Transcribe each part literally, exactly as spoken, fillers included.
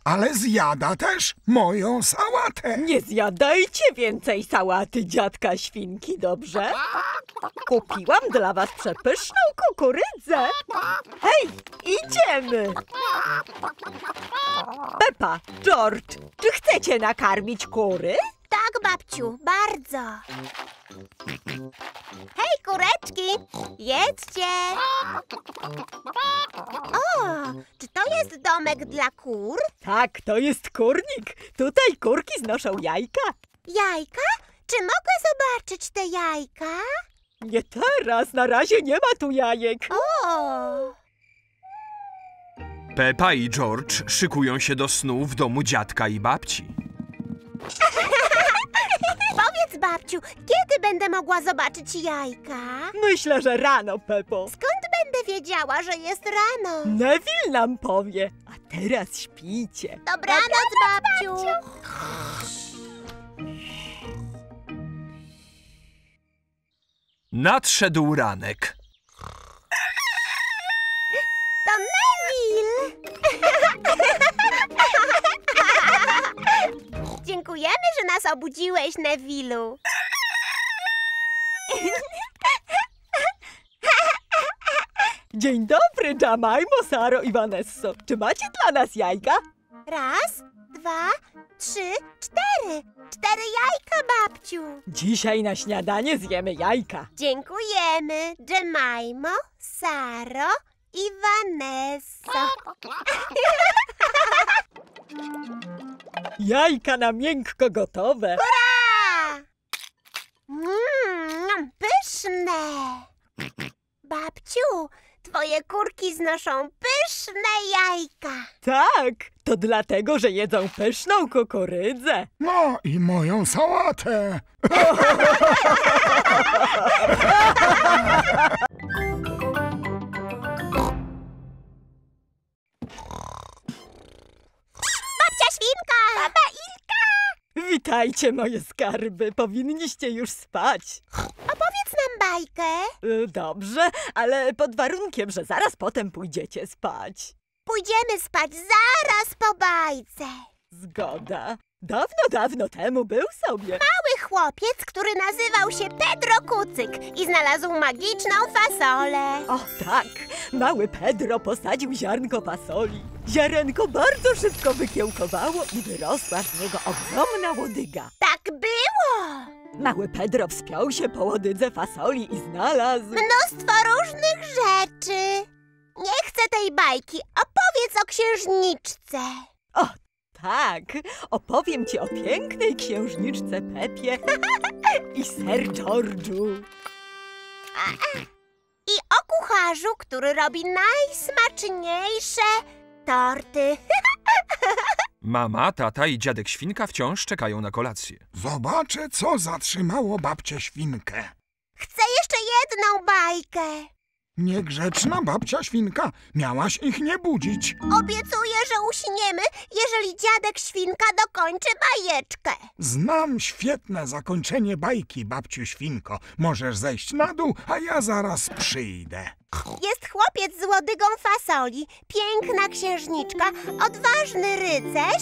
ale zjada też moją sałatę. Nie zjadajcie więcej sałaty dziadka świnki, dobrze? Kupiłam dla was przepyszną kukurydzę. Hej, idziemy! Pepa, George, czy chcecie nakarmić kury? Tak, babciu, bardzo. Hej, kureczki, jedzcie. O, czy to jest domek dla kur? Tak, to jest kurnik. Tutaj kurki znoszą jajka. Jajka? Czy mogę zobaczyć te jajka? Nie teraz, na razie nie ma tu jajek. O! Pepa i George szykują się do snu w domu dziadka i babci. Powiedz, babciu, kiedy będę mogła zobaczyć jajka? Myślę, że rano, Pepo. Skąd będę wiedziała, że jest rano? Neville nam powie. A teraz śpijcie. Dobranoc, babciu. Nadszedł ranek. To Neville! Dziękujemy, że nas obudziłeś, Neville'u. Dzień dobry, Jemimo, Saro i Vanesso. Czy macie dla nas jajka? Raz, dwa, trzy, cztery. Cztery jajka, babciu. Dzisiaj na śniadanie zjemy jajka. Dziękujemy, Jemimo, Saro i Vanesso. Jajka na miękko gotowe. Hurra! Mmm, pyszne. Babciu, twoje kurki znoszą pyszne jajka. Tak, to dlatego, że jedzą pyszną kukurydzę. No i moją sałatę. Babcia świnka! Baba Ilka! Witajcie, moje skarby. Powinniście już spać. Opowiedz nam bajkę. Y, Dobrze, ale pod warunkiem, że zaraz potem pójdziecie spać. Pójdziemy spać zaraz po bajce. Zgoda. Dawno, dawno temu był sobie. Mały chłopiec, który nazywał się Pedro Kucyk i znalazł magiczną fasolę. O tak, mały Pedro posadził ziarnko fasoli. Ziarenko bardzo szybko wykiełkowało i wyrosła z niego ogromna łodyga. Tak było! Mały Pedro wspiął się po łodydze fasoli i znalazł... Mnóstwo różnych rzeczy. Nie chcę tej bajki. Opowiedz o księżniczce. O tak, opowiem ci o pięknej księżniczce Pepie i Sir George'u. I o kucharzu, który robi najsmaczniejsze torty. Mama, tata i dziadek świnka wciąż czekają na kolację. Zobaczę, co zatrzymało babcię świnkę. Chcę jeszcze jedną bajkę. Niegrzeczna babcia świnka, miałaś ich nie budzić. Obiecuję, że uśniemy, jeżeli dziadek świnka dokończy bajeczkę. Znam świetne zakończenie bajki, babciu świnko. Możesz zejść na dół, a ja zaraz przyjdę. Jest chłopiec z łodygą fasoli, piękna księżniczka, odważny rycerz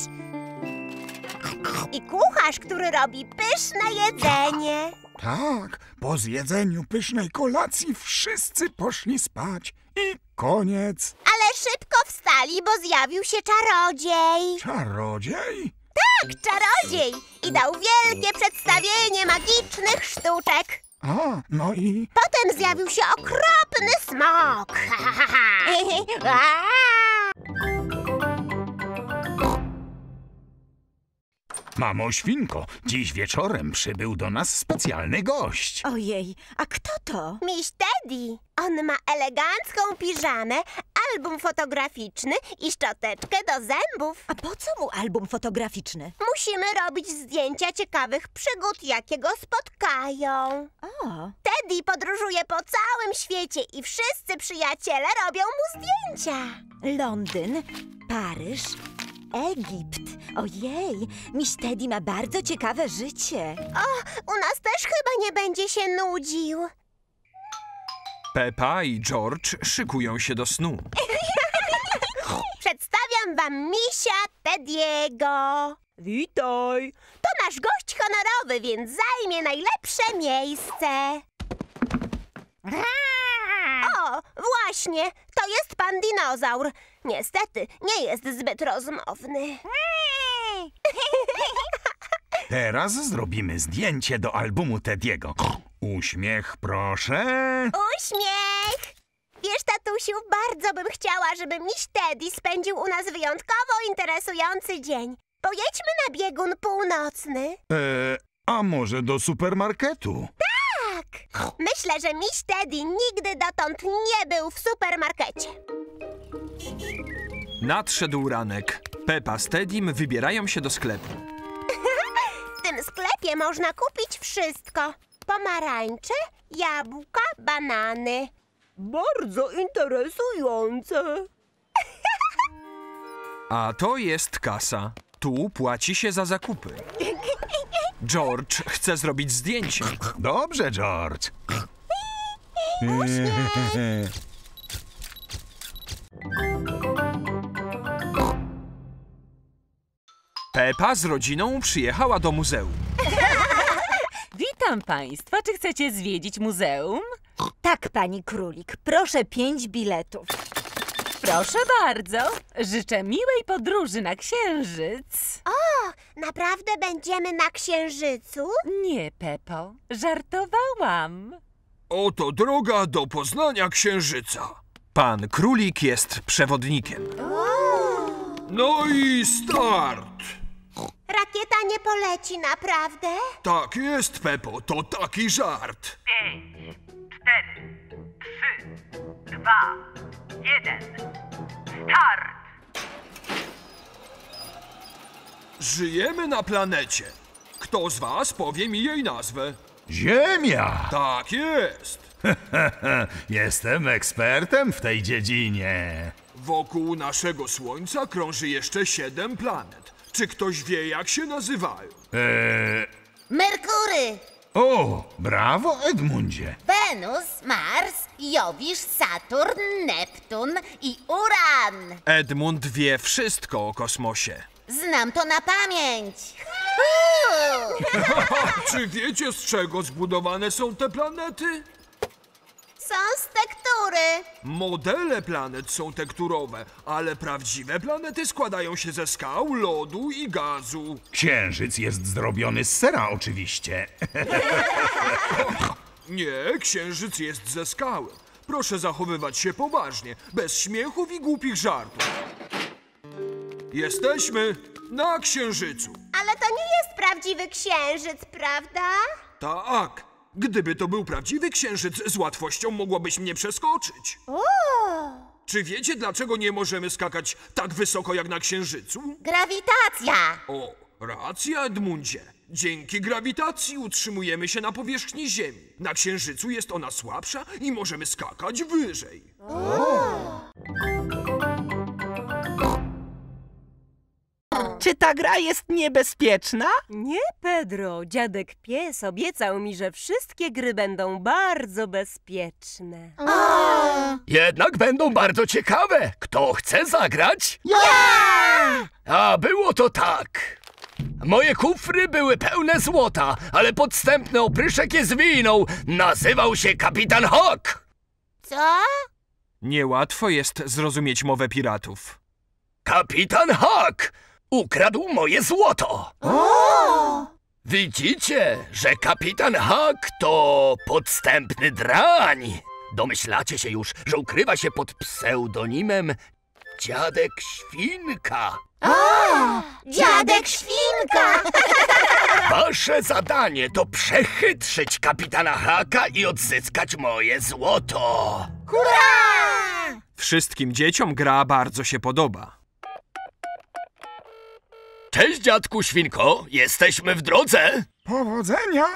i kucharz, który robi pyszne jedzenie. Tak, po zjedzeniu pysznej kolacji wszyscy poszli spać i koniec. Ale szybko wstali, bo zjawił się czarodziej. Czarodziej? Tak, czarodziej! I dał wielkie przedstawienie magicznych sztuczek. A, no i... Potem zjawił się okropny smok. Mamo świnko, dziś wieczorem przybył do nas specjalny gość. Ojej, a kto to? Miś Teddy. On ma elegancką piżamę, album fotograficzny i szczoteczkę do zębów. A po co mu album fotograficzny? Musimy robić zdjęcia ciekawych przygód, jakie go spotkają. O, Teddy podróżuje po całym świecie i wszyscy przyjaciele robią mu zdjęcia. Londyn, Paryż, Egipt. Ojej, Miss Teddy ma bardzo ciekawe życie. O, u nas też chyba nie będzie się nudził. Pepa i George szykują się do snu. Przedstawiam Przedstawiam wam misia Tediego. Witaj. To nasz gość honorowy, więc zajmie najlepsze miejsce. O, właśnie, to jest pan dinozaur. Niestety, nie jest zbyt rozmowny. Teraz zrobimy zdjęcie do albumu Tediego. Uśmiech, proszę. Uśmiech! Wiesz, tatusiu, bardzo bym chciała, żeby miś Teddy spędził u nas wyjątkowo interesujący dzień. Pojedźmy na biegun północny. Eee, a może do supermarketu? Tak! Myślę, że miś Teddy nigdy dotąd nie był w supermarkecie. Nadszedł ranek. Pepa z Teddym wybierają się do sklepu. W tym sklepie można kupić wszystko. Pomarańcze, jabłka, banany. Bardzo interesujące. A to jest kasa. Tu płaci się za zakupy. George chce zrobić zdjęcie. Dobrze, George. Pepa z rodziną przyjechała do muzeum. Witam państwa. Czy chcecie zwiedzić muzeum? Tak, pani królik, proszę pięć biletów. Proszę bardzo. Życzę miłej podróży na Księżyc. O, naprawdę będziemy na Księżycu? Nie, Pepo. Żartowałam. Oto droga do poznania Księżyca. Pan Królik jest przewodnikiem. No i start! Rakieta nie poleci, naprawdę? Tak jest, Pepo, to taki żart. Pięć, cztery, trzy, dwa, jeden. Start! Żyjemy na planecie. Kto z was powie mi jej nazwę? Ziemia! Tak jest. Jestem ekspertem w tej dziedzinie. Wokół naszego Słońca krąży jeszcze siedem planet. Czy ktoś wie, jak się nazywają? Eee, Merkury, o, brawo, Edmundzie. Wenus, Mars, Jowisz, Saturn, Neptun i Uran. Edmund wie wszystko o kosmosie. Znam to na pamięć. Czy wiecie, z czego zbudowane są te planety? Są z tektury. Modele planet są tekturowe, ale prawdziwe planety składają się ze skał, lodu i gazu. Księżyc jest zrobiony z sera, oczywiście. Nie, Księżyc jest ze skały. Proszę zachowywać się poważnie, bez śmiechów i głupich żartów. Jesteśmy na Księżycu. Ale to nie jest prawdziwy księżyc, prawda? Tak, gdyby to był prawdziwy Księżyc, z łatwością mogłabyś mnie przeskoczyć. O, Czy wiecie, dlaczego nie możemy skakać tak wysoko jak na Księżycu? grawitacja. O, racja, Edmundzie. Dzięki grawitacji utrzymujemy się na powierzchni Ziemi. Na Księżycu jest ona słabsza i możemy skakać wyżej. Czy ta gra jest niebezpieczna? Nie, Pedro. Dziadek pies obiecał mi, że wszystkie gry będą bardzo bezpieczne. Jednak będą bardzo ciekawe. Kto chce zagrać? Ja! A było to tak. Moje kufry były pełne złota, ale podstępny opryszek je zwinął. Nazywał się Kapitan Hook. Co? Niełatwo jest zrozumieć mowę piratów. Kapitan Hook ukradł moje złoto. O! Widzicie, że Kapitan Hook to podstępny drań. Domyślacie się już, że ukrywa się pod pseudonimem Dziadek Świnka. Dziadek Świnka! Wasze zadanie to przechytrzyć kapitana Haka i odzyskać moje złoto. Hurra! Wszystkim dzieciom gra bardzo się podoba. Cześć, dziadku Świnko, jesteśmy w drodze. Powodzenia!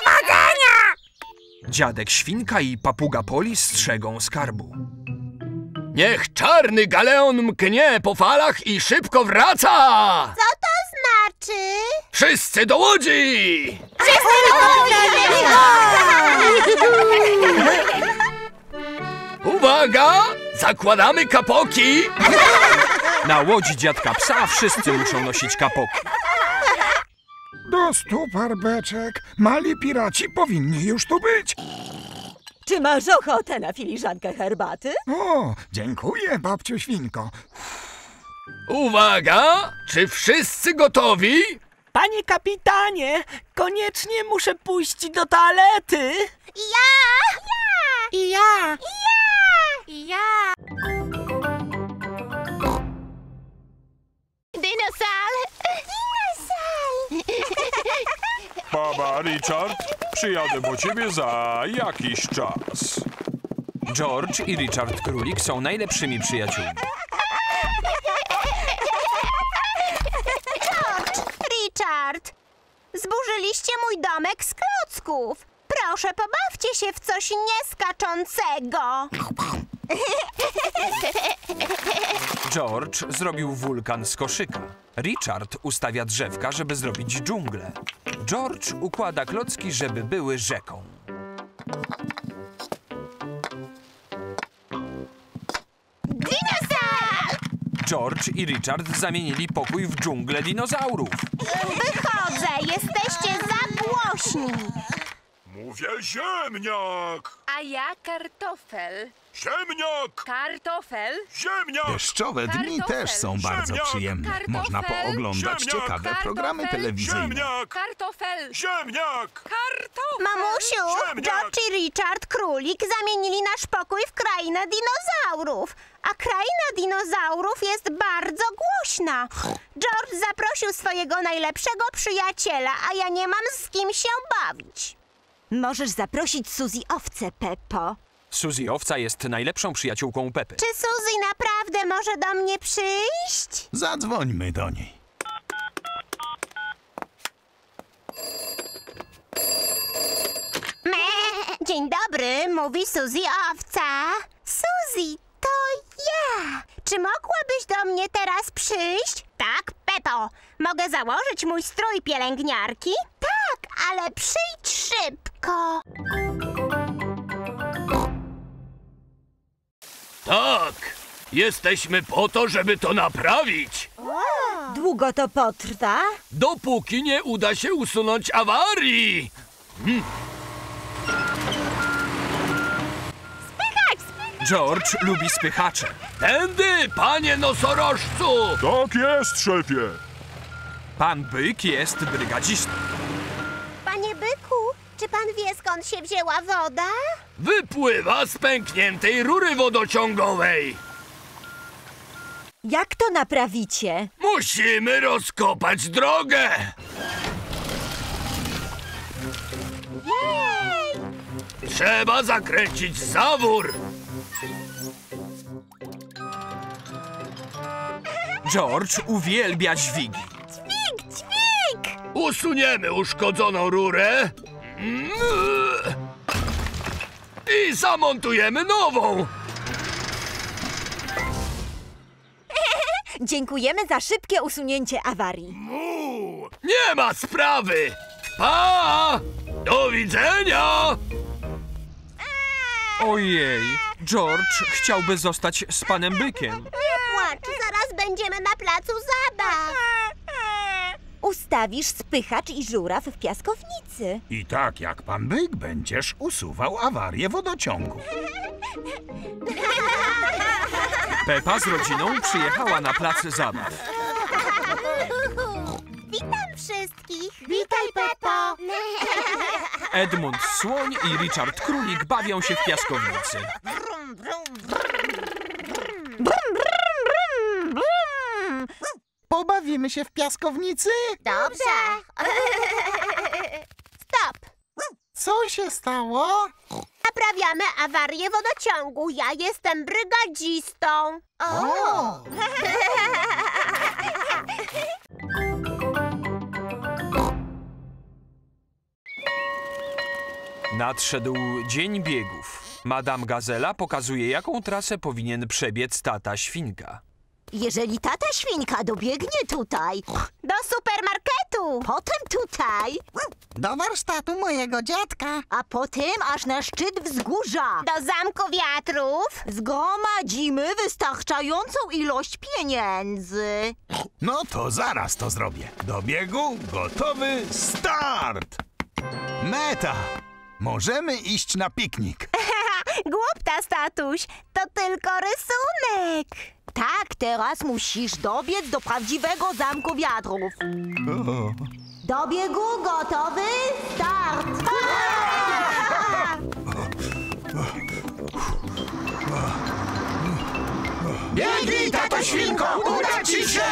Dziadek Świnka i papuga Poli strzegą skarbu. Niech czarny galeon mknie po falach i szybko wraca. Co to znaczy? Wszyscy do łodzi! Uwaga! Zakładamy kapoki! Na łodzi dziadka psa wszyscy muszą nosić kapoki. Do stu par beczek. Mali piraci powinni już tu być. Czy masz ochotę na filiżankę herbaty? O, dziękuję, babciu świnko. Uwaga! Czy wszyscy gotowi? Panie kapitanie, koniecznie muszę pójść do toalety. Ja! I ja. Ja! Dinosal! Dinosal! Baba, Richard, przyjadę po ciebie za jakiś czas. George i Richard Królik są najlepszymi przyjaciółmi. George! Richard! Zburzyliście mój domek z klocków. Proszę, pobawcie się w coś nieskaczącego. George zrobił wulkan z koszyka. Richard ustawia drzewka, żeby zrobić dżunglę. George układa klocki, żeby były rzeką. Dinosaur! George i Richard zamienili pokój w dżunglę dinozaurów. Wychodzę, jesteście za głośni. Mówię ziemniak! A ja kartofel. Ziemniak! Kartofel? Ziemniak! Deszczowe dni Kartofel. też są bardzo Ziemniak. przyjemne. Kartofel. Można pooglądać Ziemniak. ciekawe programy Kartofel. telewizyjne. Ziemniak! Kartofel. Ziemniak! Kartofel. Mamusiu, Ziemniak. George i Richard Królik zamienili nasz pokój w krainę dinozaurów. A kraina dinozaurów jest bardzo głośna. George zaprosił swojego najlepszego przyjaciela, a ja nie mam z kim się bawić. Możesz zaprosić Suzy Owcę, Peppo. Suzy Owca jest najlepszą przyjaciółką Pepy. Czy Suzy naprawdę może do mnie przyjść? Zadzwońmy do niej. Me. Dzień dobry, mówi Suzy Owca. Suzy, to ja. Czy mogłabyś do mnie teraz przyjść? Tak, Peppo. Mogę założyć mój strój pielęgniarki? Tak, ale przyjdź szybko. Tak, jesteśmy po to, żeby to naprawić. Długo to potrwa? Dopóki nie uda się usunąć awarii. Hmm. George lubi spychacze. Tędy, panie nosorożcu! Tak jest, szefie! Pan Byk jest brygadzistą. Panie Byku, czy pan wie, skąd się wzięła woda? Wypływa z pękniętej rury wodociągowej. Jak to naprawicie? Musimy rozkopać drogę. Jej! Trzeba zakręcić zawór. George uwielbia dźwigi. Dźwig, dźwig! Usuniemy uszkodzoną rurę i zamontujemy nową. Dziękujemy za szybkie usunięcie awarii. Mu, nie ma sprawy. Pa! Do widzenia! Ojej, George chciałby zostać z panem Bykiem. Nie płacz, zaraz będziemy na placu zabaw. Ustawisz spychacz i żuraw w piaskownicy. I tak jak pan Byk będziesz usuwał awarię wodociągu. Pepa z rodziną przyjechała na plac zabaw. Witam wszystkich. Witaj, Peppo. Edmund Słoń i Richard Królik bawią się w piaskownicy. Pobawimy się w piaskownicy? Dobrze. Stop. Co się stało? Naprawiamy awarię wodociągu. Ja jestem brygadzistą. O! Nadszedł dzień biegów. Madame Gazela pokazuje, jaką trasę powinien przebiec tata świnka. Jeżeli tata świnka dobiegnie tutaj, Do supermarketu! potem tutaj, Do warsztatu mojego dziadka. a potem aż na szczyt wzgórza, Do zamku wiatrów! zgromadzimy wystarczającą ilość pieniędzy. No to zaraz to zrobię. Do biegu, gotowy, start! Meta! Możemy iść na piknik. Głuptas, tatuś, to tylko rysunek. Tak, teraz musisz dobiec do prawdziwego zamku wiatrów. O. Do biegu, gotowy, start! Biegnij, tato świnko, uda ci się!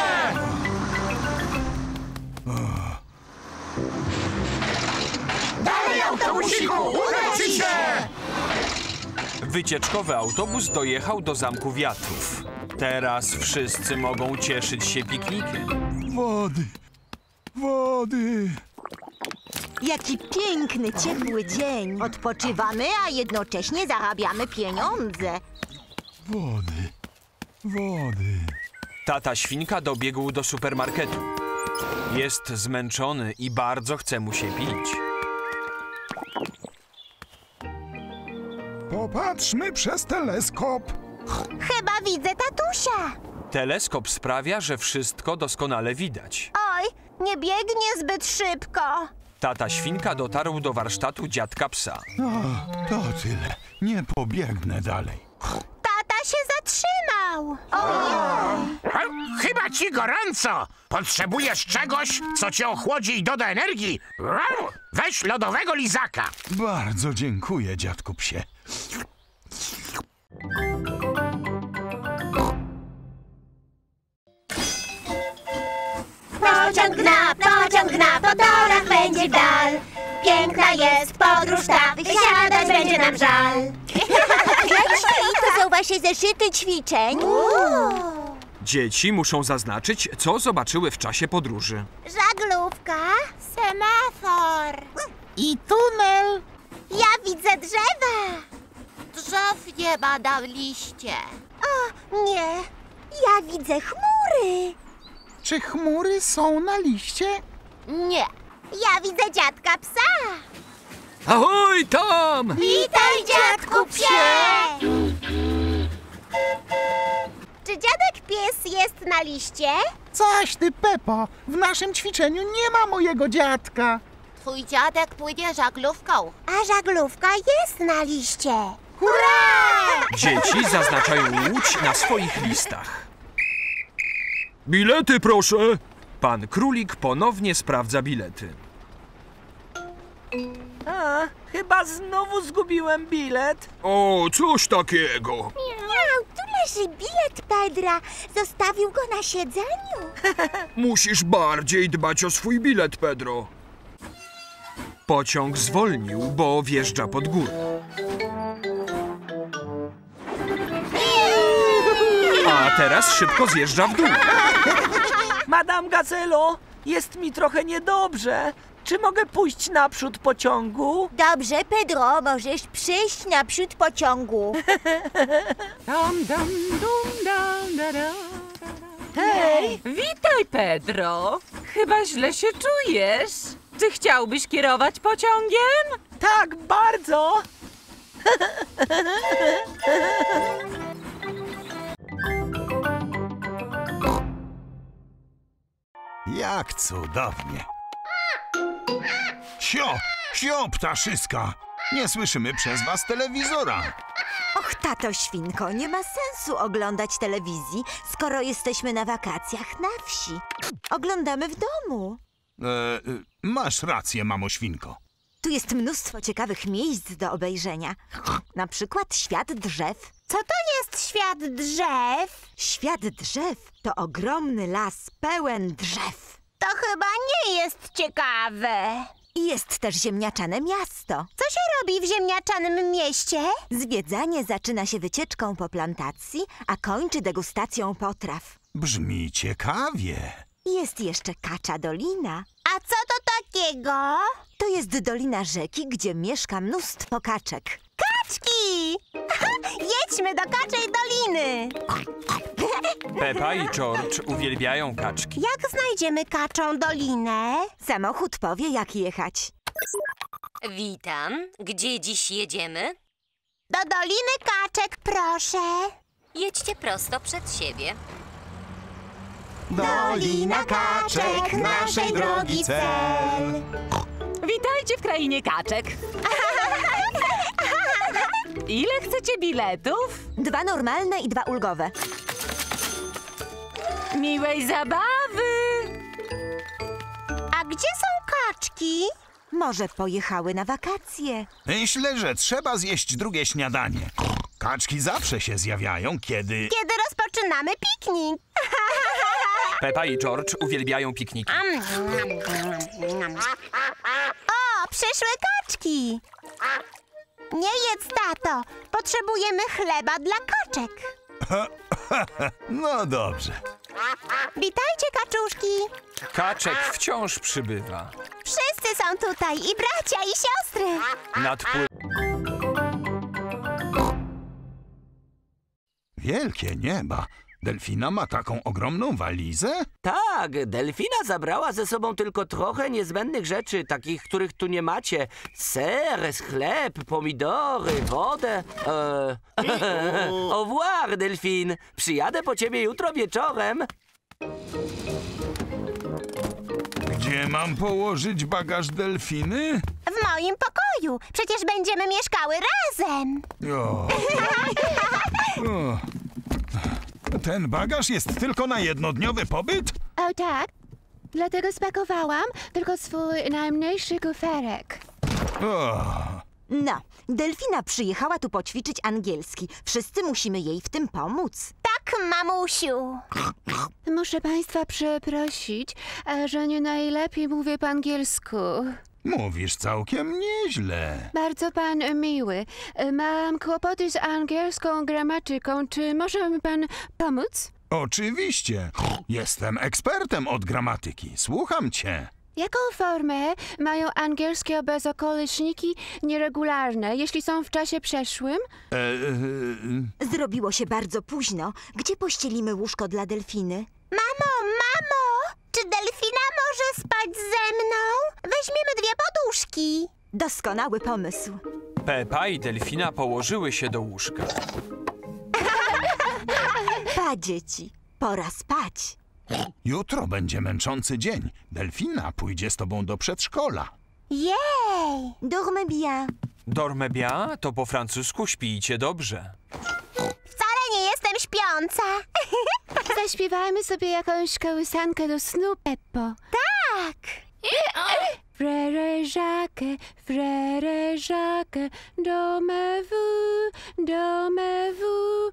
Dalej, autobusiku, uda ci się! Wycieczkowy autobus dojechał do Zamku Wiatrów. Teraz wszyscy mogą cieszyć się piknikiem. Wody, wody. Jaki piękny, ciepły dzień. Odpoczywamy, a jednocześnie zarabiamy pieniądze. Wody, wody. Tata świnka dobiegł do supermarketu. Jest zmęczony i bardzo chce mu się pić. Popatrzmy przez teleskop. Chyba widzę tatusia. Teleskop sprawia, że wszystko doskonale widać. Oj, nie biegnie zbyt szybko. Tata świnka dotarł do warsztatu dziadka psa. O, to tyle. Nie pobiegnę dalej. Tata się zatrzymał. Ojej. Chyba ci gorąco. Potrzebujesz czegoś, co cię ochłodzi i doda energii? Weź lodowego lizaka. Bardzo dziękuję, dziadku psie. Pociąg gna, pociąg gna, po torach będzie dal. Piękna jest podróż ta, wysiadać będzie nam żal. Jeśli to są wasze zeszyty ćwiczeń. Dzieci muszą zaznaczyć, co zobaczyły w czasie podróży. Żaglówka, semafor. I tunel. Ja widzę drzewa. Drzew nie ma na liście. O, nie. Ja widzę chmury. Czy chmury są na liście? Nie. Ja widzę dziadka psa. Ahoj tam! Witaj, dziadku psie! Czy dziadek pies jest na liście? Coś ty, Pepo. W naszym ćwiczeniu nie ma mojego dziadka. Twój dziadek płynie żaglówką. A żaglówka jest na liście. Hurra! Dzieci zaznaczają łódź na swoich listach. Bilety, proszę! Pan Królik ponownie sprawdza bilety. A, chyba znowu zgubiłem bilet. O, coś takiego. Miau, tu leży bilet Pedra. Zostawił go na siedzeniu. Musisz bardziej dbać o swój bilet, Pedro. Pociąg zwolnił, bo wjeżdża pod górę. A teraz szybko zjeżdża w dół. Madame Gazelo, jest mi trochę niedobrze. Czy mogę pójść naprzód pociągu? Dobrze, Pedro, możesz przyjść naprzód pociągu. Dum, dum, dum, dum, da, da. Hej! Witaj, Pedro. Chyba źle się czujesz. Czy chciałbyś kierować pociągiem? Tak, bardzo! Jak cudownie. Sio, sio, ptaszyska. Nie słyszymy przez was telewizora. Och, tato świnko, nie ma sensu oglądać telewizji, skoro jesteśmy na wakacjach na wsi. Oglądamy w domu. E, e, masz rację, mamo świnko. Tu jest mnóstwo ciekawych miejsc do obejrzenia. Na przykład świat drzew. Co to jest świat drzew? Świat drzew to ogromny las pełen drzew. To chyba nie jest ciekawe. I jest też ziemniaczane miasto. Co się robi w ziemniaczanym mieście? Zwiedzanie zaczyna się wycieczką po plantacji, a kończy degustacją potraw. Brzmi ciekawie. Jest jeszcze Kacza Dolina. A co to takiego? To jest dolina rzeki, gdzie mieszka mnóstwo kaczek. Kaczki! Jedźmy do Kaczej Doliny! Pepa i George uwielbiają kaczki. Jak znajdziemy kaczą dolinę? Samochód powie, jak jechać. Witam. Gdzie dziś jedziemy? Do Doliny Kaczek, proszę. Jedźcie prosto przed siebie. Dolina Kaczek, naszej drogi cel. Witajcie w krainie kaczek. Ile chcecie biletów? Dwa normalne i dwa ulgowe. Miłej zabawy! A gdzie są kaczki? Może pojechały na wakacje. Myślę, że trzeba zjeść drugie śniadanie. Kaczki zawsze się zjawiają, kiedy... Kiedy rozpoczynamy piknik. Pepa i George uwielbiają pikniki. O, przyszły kaczki. Nie jedz, tato. Potrzebujemy chleba dla kaczek. No dobrze. Witajcie, kaczuszki. Kaczek wciąż przybywa. Wszyscy są tutaj, i bracia, i siostry. Nadpły... Wielkie nieba. Delfina ma taką ogromną walizę? Tak, delfina zabrała ze sobą tylko trochę niezbędnych rzeczy, takich, których tu nie macie. Ser, chleb, pomidory, wodę. E... Au revoir, delfin. Przyjadę po ciebie jutro wieczorem. Gdzie mam położyć bagaż delfiny? W moim pokoju. Przecież będziemy mieszkały razem. O. O. Ten bagaż jest tylko na jednodniowy pobyt? O tak, dlatego spakowałam tylko swój najmniejszy kuferek. O. No, delfina przyjechała tu poćwiczyć angielski. Wszyscy musimy jej w tym pomóc. Tak, mamusiu. Muszę państwa przeprosić, e, że nie najlepiej mówię po angielsku. Mówisz całkiem nieźle. Bardzo pan miły. E, Mam kłopoty z angielską gramatyką. Czy może mi pan pomóc? Oczywiście. Jestem ekspertem od gramatyki. Słucham cię. Jaką formę mają angielskie bezokoliczniki nieregularne, jeśli są w czasie przeszłym? E, e, Zrobiło się bardzo późno. Gdzie pościelimy łóżko dla delfiny? Mamo, mamo, czy delfina może spać ze mną? Weźmiemy dwie poduszki. Doskonały pomysł. Pepa i delfina położyły się do łóżka. Pa, dzieci, pora spać. Jutro będzie męczący dzień. Delfina pójdzie z tobą do przedszkola. Jej! Dormez bien. Dormez bien to po francusku śpijcie dobrze. Wcale nie jestem śpiąca. Zaśpiewajmy sobie jakąś kołysankę do snu, Peppo. Tak! Frère Jacques, frère Jacques, dormez-vous, dormez-vous.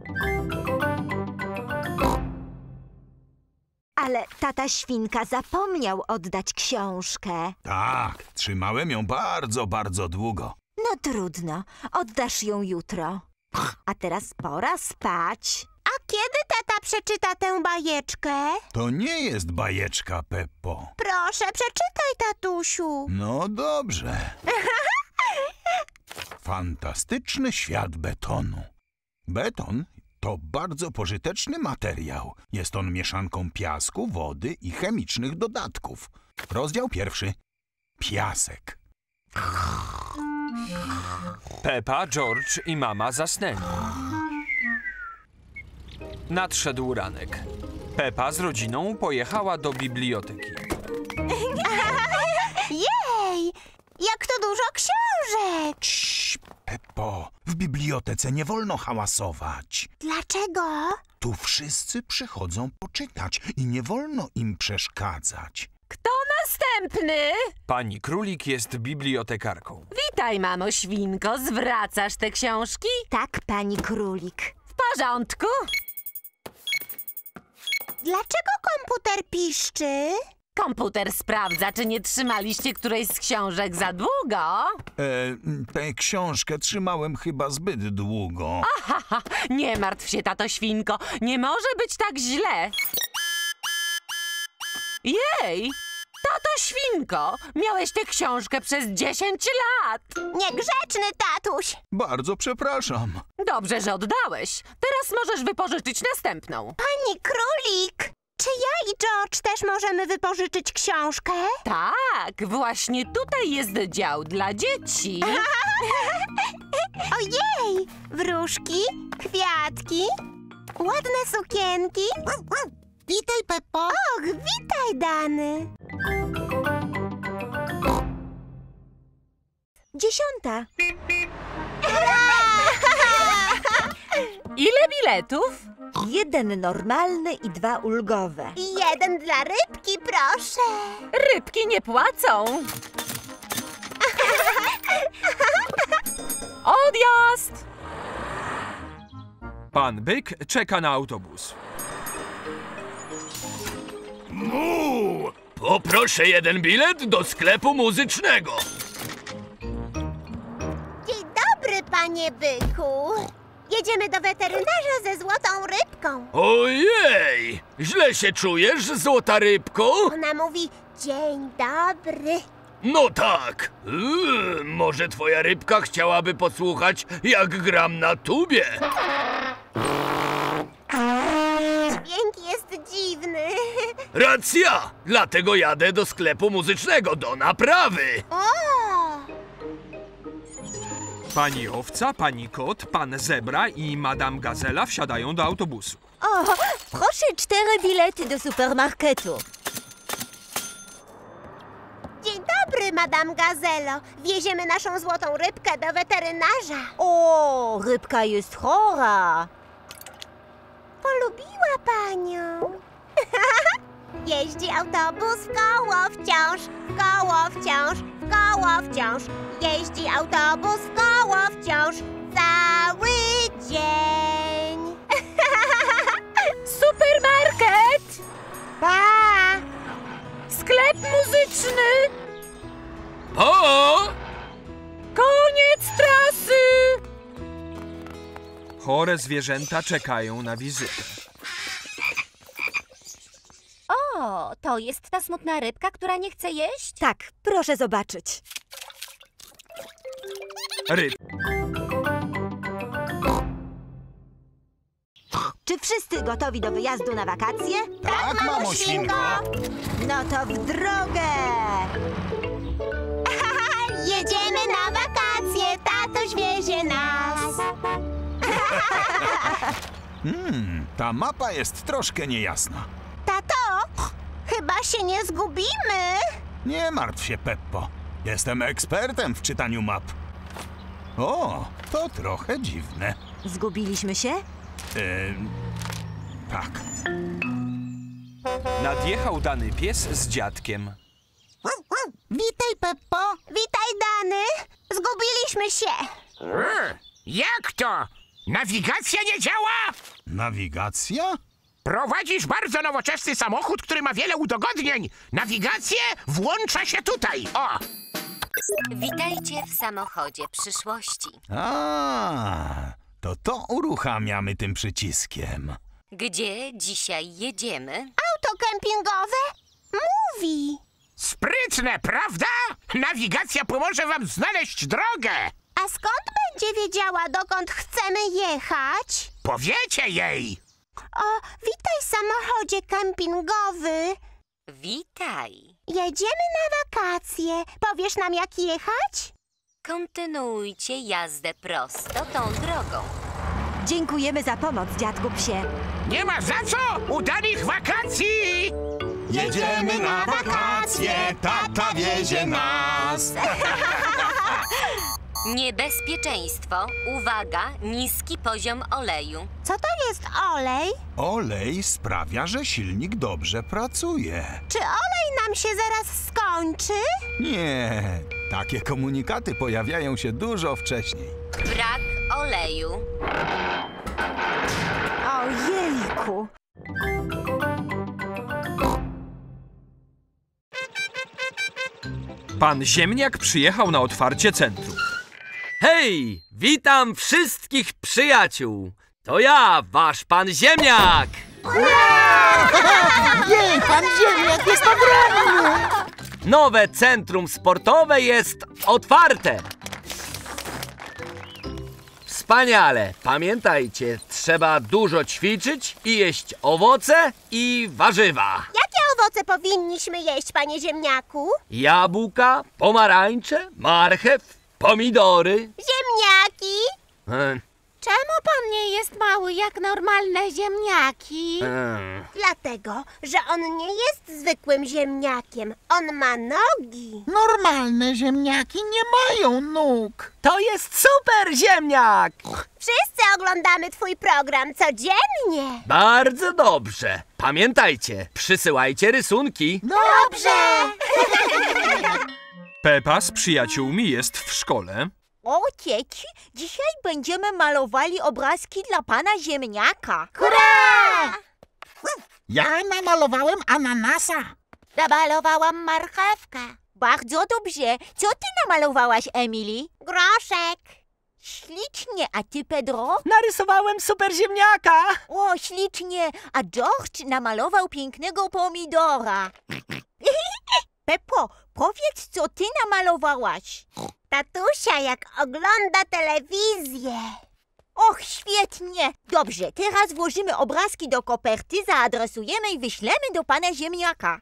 Ale tata świnka zapomniał oddać książkę. Tak, trzymałem ją bardzo, bardzo długo. No trudno, oddasz ją jutro. A teraz pora spać. A kiedy tata przeczyta tę bajeczkę? To nie jest bajeczka, Peppo. Proszę, przeczytaj, tatusiu. No dobrze. Fantastyczny świat betonu. Beton to bardzo pożyteczny materiał. Jest on mieszanką piasku, wody i chemicznych dodatków. Rozdział pierwszy. Piasek. Pepa, George i mama zasnęli. Nadszedł ranek. Pepa z rodziną pojechała do biblioteki. Jej! Jak to dużo książek! Cii, Peppo, w bibliotece nie wolno hałasować. Dlaczego? Tu wszyscy przychodzą poczytać i nie wolno im przeszkadzać. Kto następny? Pani Królik jest bibliotekarką. Witaj, mamo świnko. Zwracasz te książki? Tak, pani Królik. W porządku. Dlaczego komputer piszczy? Komputer sprawdza, czy nie trzymaliście którejś z książek za długo. E, tę książkę trzymałem chyba zbyt długo. Aha, nie martw się, tato świnko. Nie może być tak źle. Jej! Tato świnko, miałeś tę książkę przez dziesięć lat. Niegrzeczny tatuś. Bardzo przepraszam. Dobrze, że oddałeś. Teraz możesz wypożyczyć następną. Pani Królik, czy ja i George też możemy wypożyczyć książkę? Tak, właśnie tutaj jest dział dla dzieci. Ojej! Wróżki, kwiatki, ładne sukienki. Witaj, Peppo. Och, witaj, Dany. Dziesiąta. Ile biletów? Jeden normalny i dwa ulgowe. I jeden dla rybki, proszę. Rybki nie płacą. Odjazd! Pan Byk czeka na autobus. Mu! Poproszę jeden bilet do sklepu muzycznego. Dzień dobry, panie byku. Jedziemy do weterynarza ze złotą rybką. Ojej! Źle się czujesz, złota rybko? Ona mówi, dzień dobry. No tak. Yy, może twoja rybka chciałaby posłuchać, jak gram na tubie. Dźwięk jest dziwny. Racja! Dlatego jadę do sklepu muzycznego, do naprawy. O! Pani Owca, pani Kot, pan Zebra i madame Gazela wsiadają do autobusu. O, proszę cztery bilety do supermarketu. Dzień dobry, Madame Gazelo. Wieziemy naszą złotą rybkę do weterynarza. O, rybka jest chora. Polubiła panią. Jeździ autobus w koło wciąż, w koło wciąż, w koło wciąż. Jeździ autobus w koło wciąż, cały dzień. Supermarket! Pa! Sklep muzyczny! O! Koniec trasy! Chore zwierzęta czekają na wizytę. O, to jest ta smutna rybka, która nie chce jeść? Tak, proszę zobaczyć. Ryb. Czy wszyscy gotowi do wyjazdu na wakacje? Tak, mamo świnko. No to w drogę! Jedziemy na wakacje, tatuś wiezie nas. Hmm, ta mapa jest troszkę niejasna. Tato, chyba się nie zgubimy. Nie martw się, Peppo. Jestem ekspertem w czytaniu map. O, to trochę dziwne. Zgubiliśmy się? Yy, tak. Nadjechał dany pies z dziadkiem. Witaj, Peppo. Witaj, Dany. Zgubiliśmy się. E, jak to? Nawigacja nie działa? Nawigacja? Prowadzisz bardzo nowoczesny samochód, który ma wiele udogodnień. Nawigację włącza się tutaj. O! Witajcie w samochodzie przyszłości. A, to to uruchamiamy tym przyciskiem. Gdzie dzisiaj jedziemy? Auto kempingowe mówi. Sprytne, prawda? Nawigacja pomoże wam znaleźć drogę. A skąd będzie wiedziała, dokąd chcemy jechać? Powiecie jej. O, witaj, samochodzie kempingowy. Witaj. Jedziemy na wakacje. Powiesz nam, jak jechać? Kontynuujcie jazdę prosto tą drogą. Dziękujemy za pomoc, dziadku psie. Nie ma za co! Udanych wakacji! Jedziemy na wakacje, tata wiezie nas. Niebezpieczeństwo. Uwaga, niski poziom oleju. Co to jest olej? Olej sprawia, że silnik dobrze pracuje. Czy olej nam się zaraz skończy? Nie, takie komunikaty pojawiają się dużo wcześniej. Brak oleju. Ojejku! Pan Ziemniak przyjechał na otwarcie centrum. Hej, witam wszystkich przyjaciół. To ja, wasz pan Ziemniak. Jej, pan Ziemniak jest ogromny! Nowe centrum sportowe jest otwarte. Wspaniale. Pamiętajcie, trzeba dużo ćwiczyć i jeść owoce i warzywa. Jakie owoce powinniśmy jeść, panie ziemniaku? Jabłka, pomarańcze, marchew, pomidory. Ziemniaki? E, Czemu pan nie jest mały jak normalne ziemniaki? e. Dlatego, że on nie jest zwykłym ziemniakiem. On ma nogi. Normalne ziemniaki nie mają nóg. To jest super ziemniak! Wszyscy oglądamy twój program codziennie. Bardzo dobrze. Pamiętajcie, przysyłajcie rysunki. Dobrze. Pepa z przyjaciółmi jest w szkole. O, dzieci, dzisiaj będziemy malowali obrazki dla pana ziemniaka. Hurra! Ja namalowałem ananasa. Namalowałam marchewkę. Bardzo dobrze. Co ty namalowałaś, Emily? Groszek. Ślicznie. A ty, Pedro? Narysowałem super ziemniaka. O, ślicznie. A George namalował pięknego pomidora. Peppo, powiedz, co ty namalowałaś. Tatusia, jak ogląda telewizję. Och, świetnie. Dobrze, teraz włożymy obrazki do koperty, zaadresujemy i wyślemy do pana ziemniaka.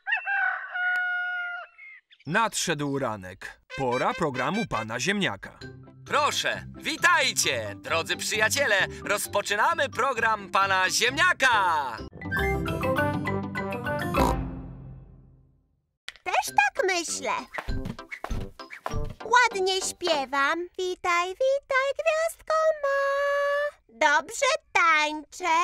Nadszedł ranek. Pora programu pana ziemniaka. Proszę, witajcie, drodzy przyjaciele. Rozpoczynamy program pana ziemniaka. Też tak myślę. Ładnie śpiewam. Witaj, witaj, gwiazdko ma. Dobrze tańczę.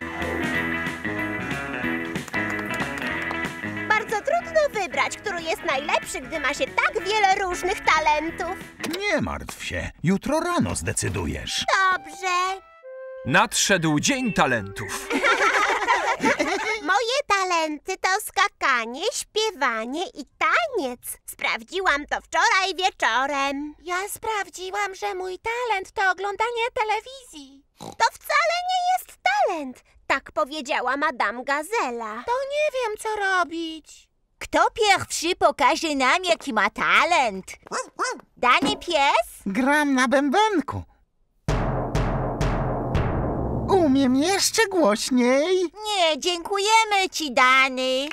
Bardzo trudno wybrać, który jest najlepszy, gdy ma się tak wiele różnych talentów. Nie martw się, jutro rano zdecydujesz. Dobrze. Nadszedł dzień talentów. Moje talenty to skakanie, śpiewanie i taniec. Sprawdziłam to wczoraj wieczorem. Ja sprawdziłam, że mój talent to oglądanie telewizji. To wcale nie jest talent. Tak powiedziała Madame Gazela. To nie wiem, co robić. Kto pierwszy pokaże nam, jaki ma talent? Dany pies? Gram na bębenku. Umiem jeszcze głośniej. Nie, dziękujemy ci, Dany.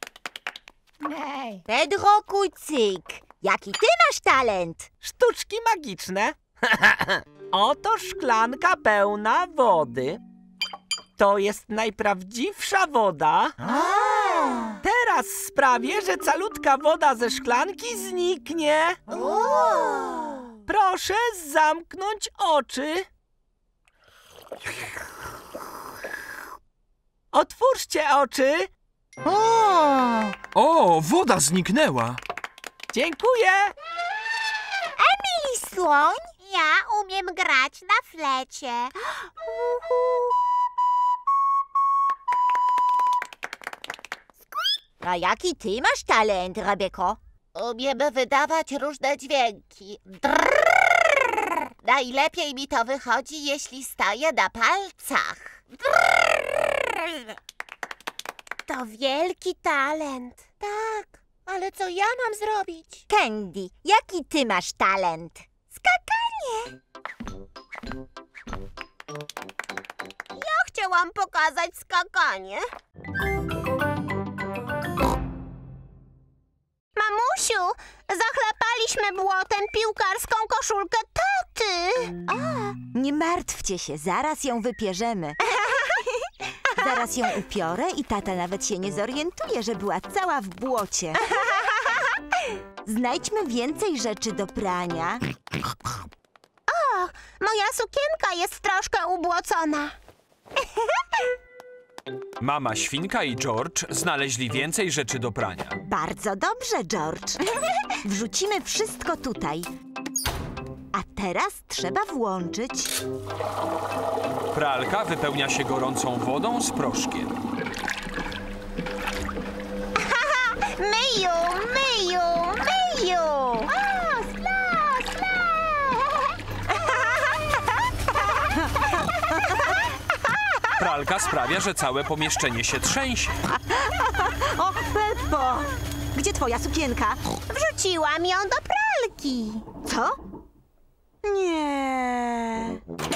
Ej. Pedro Kucyk, jaki ty masz talent? Sztuczki magiczne. Oto szklanka pełna wody. To jest najprawdziwsza woda. Teraz sprawię, że calutka woda ze szklanki zniknie. Proszę zamknąć oczy. Otwórzcie oczy. O! O, woda zniknęła. Dziękuję. Emily Słoń? Ja umiem grać na flecie. Uhu. A jaki ty masz talent, Rebeko? Umiem wydawać różne dźwięki. Drrrr. Najlepiej mi to wychodzi, jeśli staję na palcach. Drrrr. To wielki talent. Tak, ale co ja mam zrobić? Candy, jaki ty masz talent? Skakanie. Ja chciałam pokazać skakanie. Mamusiu, zachlapaliśmy błotem piłkarską koszulkę taty. A, nie martwcie się, zaraz ją wypierzemy. Zaraz ją upiorę i tata nawet się nie zorientuje, że była cała w błocie. Znajdźmy więcej rzeczy do prania. O, moja sukienka jest troszkę ubłocona. Mama Świnka i George znaleźli więcej rzeczy do prania. Bardzo dobrze, George. Wrzucimy wszystko tutaj. A teraz trzeba włączyć. Pralka wypełnia się gorącą wodą z proszkiem. Myju, myju, myju. O, sla, sla. Pralka sprawia, że całe pomieszczenie się trzęsie. O, Peppo! Gdzie twoja sukienka? Wrzuciłam ją do pralki. Co? Nie.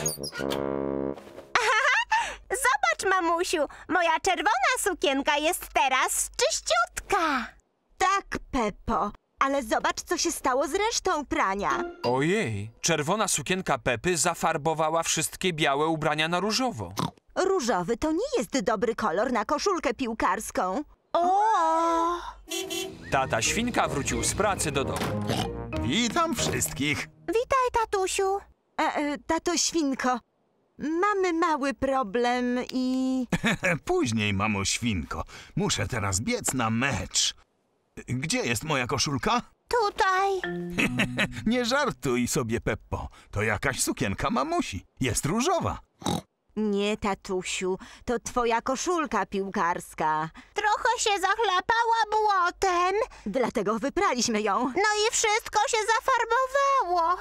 Zobacz, mamusiu, moja czerwona sukienka jest teraz czyściutka. Tak, Peppo, ale zobacz, co się stało z resztą prania. Ojej, czerwona sukienka Pepy zafarbowała wszystkie białe ubrania na różowo. Różowy to nie jest dobry kolor na koszulkę piłkarską. O! Tata świnka wrócił z pracy do domu. Witam wszystkich. Witaj, tatusiu. E, e, tato świnko, mamy mały problem i... Później, mamo świnko. Muszę teraz biec na mecz. Gdzie jest moja koszulka? Tutaj. Nie żartuj sobie, Peppo. To jakaś sukienka mamusi. Jest różowa. Nie, tatusiu, to twoja koszulka piłkarska. Trochę się zachlapała błotem. Dlatego wypraliśmy ją. No i wszystko się zafarbowało.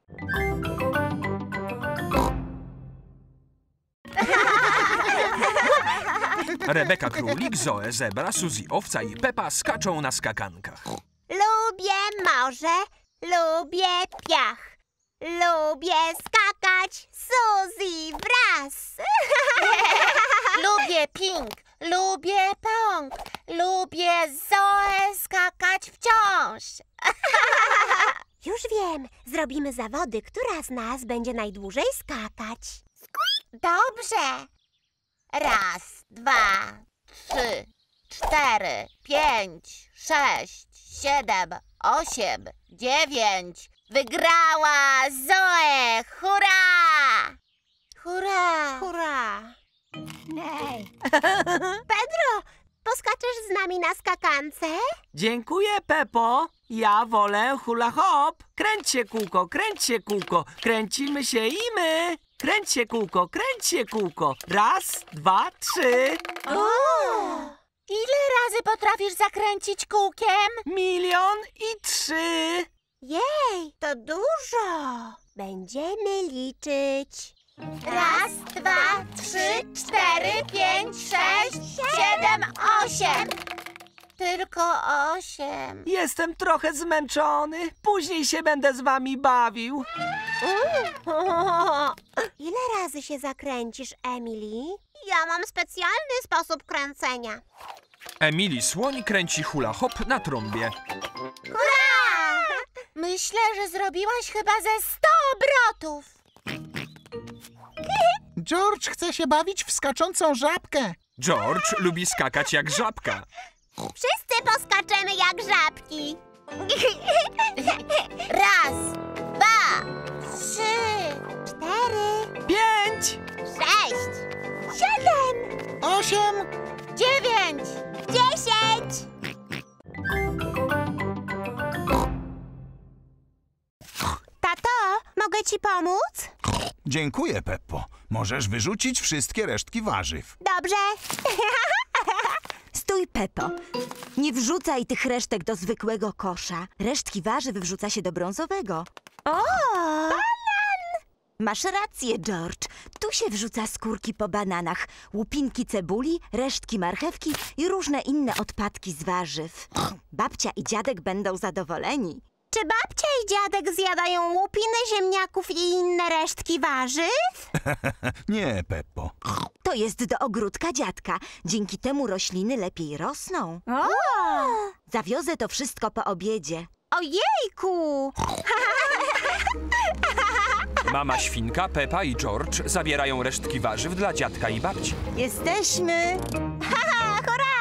Rebeka Królik, Zoe Zebra, Suzy Owca i Pepa skaczą na skakankach. Lubię morze, lubię piach. Lubię skakać, Suzy wraz. Lubię Pink, lubię Pong, lubię Zoe skakać wciąż. Już wiem, zrobimy zawody, która z nas będzie najdłużej skakać. Dobrze. Raz, dwa, trzy, cztery, pięć, sześć, siedem, osiem, dziewięć. Wygrała Zoe! Hurra! Hurra! Hurra! Nej. Pedro, poskaczesz z nami na skakance? Dziękuję, Pepo. Ja wolę hula hop. Kręć się kółko, kręć się kółko. Kręcimy się i my. Kręć się kółko, kręć się kółko. Raz, dwa, trzy. O! Ile razy potrafisz zakręcić kółkiem? Milion i trzy. Jej, to dużo. Będziemy liczyć. Raz, dwa, trzy, cztery, pięć, sześć, siedem, osiem. Tylko osiem. Jestem trochę zmęczony. Później się będę z wami bawił. Ile razy się zakręcisz, Emily? Ja mam specjalny sposób kręcenia. Emily Słoń kręci hula hop na trąbie. Hurra! Myślę, że zrobiłaś chyba ze sto obrotów. George chce się bawić w skaczącą żabkę. George lubi skakać jak żabka. Wszyscy poskaczemy jak żabki. Raz, dwa, trzy, cztery, pięć, sześć, siedem, osiem, dziewięć, dziesięć. Tato, mogę ci pomóc? Dziękuję, Peppo. Możesz wyrzucić wszystkie resztki warzyw. Dobrze. Stój, Peppo. Nie wrzucaj tych resztek do zwykłego kosza. Resztki warzyw wrzuca się do brązowego. O! Masz rację, George. Tu się wrzuca skórki po bananach, łupinki cebuli, resztki marchewki i różne inne odpadki z warzyw. Babcia i dziadek będą zadowoleni. Czy babcia i dziadek zjadają łupiny ziemniaków i inne resztki warzyw? Nie, Peppo. To jest do ogródka dziadka. Dzięki temu rośliny lepiej rosną. O! Zawiozę to wszystko po obiedzie. Ojejku! Mama świnka, Pepa i George zabierają resztki warzyw dla dziadka i babci. Jesteśmy! Haha, hurra!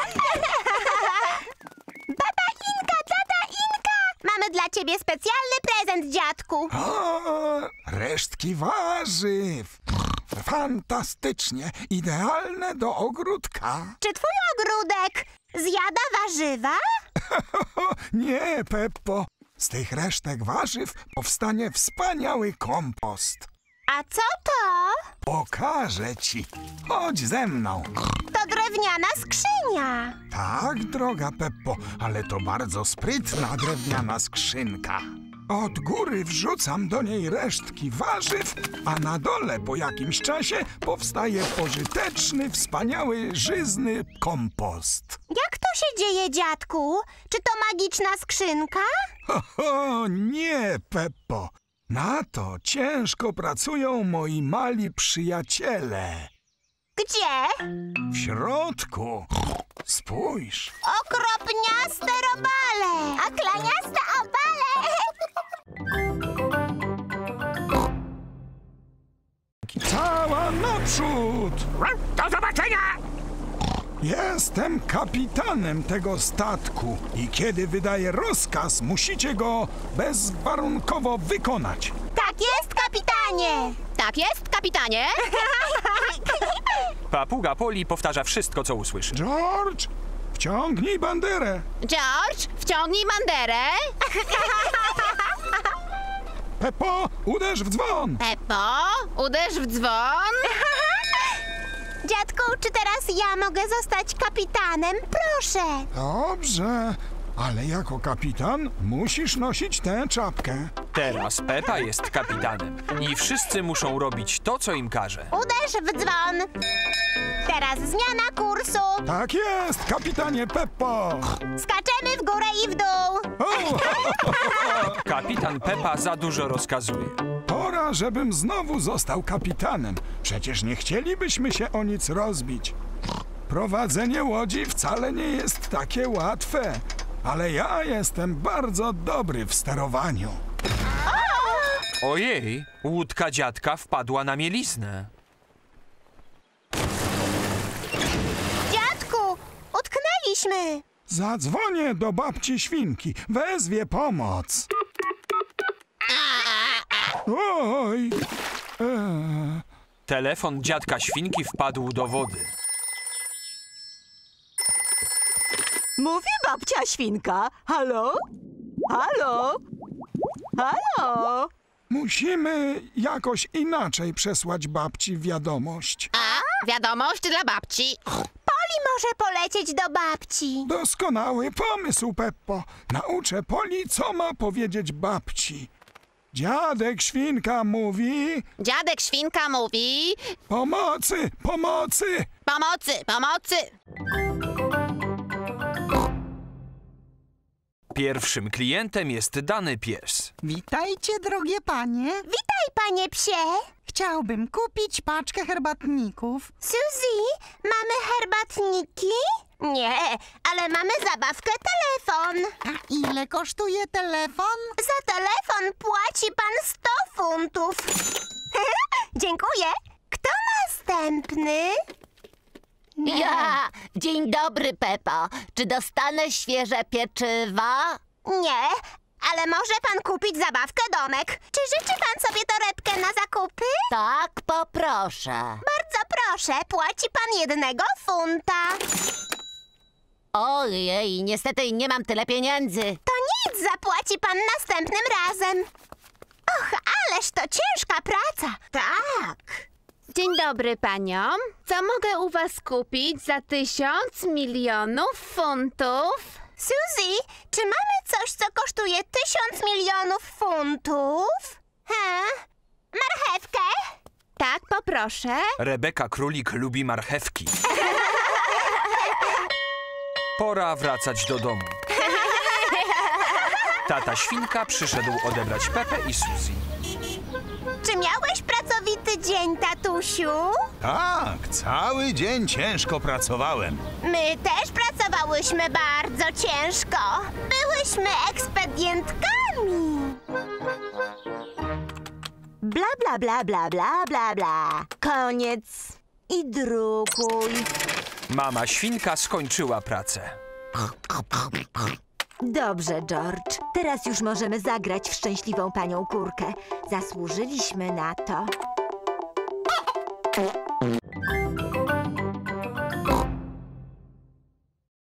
Baba Inka, tata Inka! Mamy dla ciebie specjalny prezent, dziadku. O, resztki warzyw. Fantastycznie. Idealne do ogródka. Czy twój ogródek zjada warzywa? Nie, Peppo. Z tych resztek warzyw powstanie wspaniały kompost. A co to? Pokażę ci. Chodź ze mną. To drewniana skrzynia. Tak, droga Peppo, ale to bardzo sprytna drewniana skrzynka. Od góry wrzucam do niej resztki warzyw, a na dole po jakimś czasie powstaje pożyteczny, wspaniały, żyzny kompost. Jak to się dzieje, dziadku? Czy to magiczna skrzynka? Ho, ho, nie, Peppo. Na to ciężko pracują moi mali przyjaciele. Gdzie? W środku. Spójrz. Okropniaste robale! A klaniaste obale! Cała naprzód! Do zobaczenia! Jestem kapitanem tego statku i kiedy wydaję rozkaz, musicie go bezwarunkowo wykonać. Tak jest, kapitanie! Tak jest, kapitanie? Papuga Poli powtarza wszystko, co usłyszy. George, wciągnij banderę. George, wciągnij banderę. Peppo, uderz w dzwon. Peppo, uderz w dzwon. Dziadku, czy teraz ja mogę zostać kapitanem? Proszę! Dobrze, ale jako kapitan musisz nosić tę czapkę. Teraz Pepa jest kapitanem i wszyscy muszą robić to, co im każe. Uderz w dzwon! Teraz zmiana kursu! Tak jest, kapitanie Peppo! Skaczemy w górę i w dół! Kapitan Pepa za dużo rozkazuje. Pora, żebym znowu został kapitanem. Przecież nie chcielibyśmy się o nic rozbić. Prowadzenie łodzi wcale nie jest takie łatwe, ale ja jestem bardzo dobry w sterowaniu. Ojej, łódka dziadka wpadła na mieliznę. Dziadku, utknęliśmy! Zadzwonię do babci Świnki, wezwie pomoc. Oj! Eee. Telefon dziadka Świnki wpadł do wody. Mówi babcia Świnka. Halo? Halo? Halo? Musimy jakoś inaczej przesłać babci wiadomość. A, wiadomość dla babci. Poli może polecieć do babci. Doskonały pomysł, Peppo. Nauczę Poli, co ma powiedzieć babci. Dziadek Świnka mówi... Dziadek Świnka mówi... Pomocy! Pomocy! Pomocy! Pomocy! Pierwszym klientem jest dany pies. Witajcie, drogie panie. Witaj, panie psie. Chciałbym kupić paczkę herbatników. Suzy, mamy herbatniki? Nie, ale mamy zabawkę telefon. A ile kosztuje telefon? Za telefon płaci pan sto funtów. Dziękuję. Kto następny? Ja! Dzień dobry, Pepo. Czy dostanę świeże pieczywa? Nie, ale może pan kupić zabawkę domek. Czy życzy pan sobie torebkę na zakupy? Tak, poproszę. Bardzo proszę, płaci pan jednego funta. Ojej, niestety nie mam tyle pieniędzy. To nic, zapłaci pan następnym razem. Och, ależ to ciężka praca. Tak. Dzień dobry paniom. Co mogę u was kupić za tysiąc milionów funtów? Suzy, czy mamy coś, co kosztuje tysiąc milionów funtów? He? Marchewkę? Tak, poproszę. Rebeka Królik lubi marchewki. Pora wracać do domu. Tata Świnka przyszedł odebrać Pepę i Suzy. Czy miałeś pracowity dzień, tatusiu? Tak, cały dzień ciężko pracowałem. My też pracowałyśmy bardzo ciężko. Byłyśmy ekspedientkami. Bla, bla, bla, bla, bla, bla, bla. Koniec. I drukuj. Mama Świnka skończyła pracę. Dobrze, George. Teraz już możemy zagrać w szczęśliwą panią kurkę. Zasłużyliśmy na to.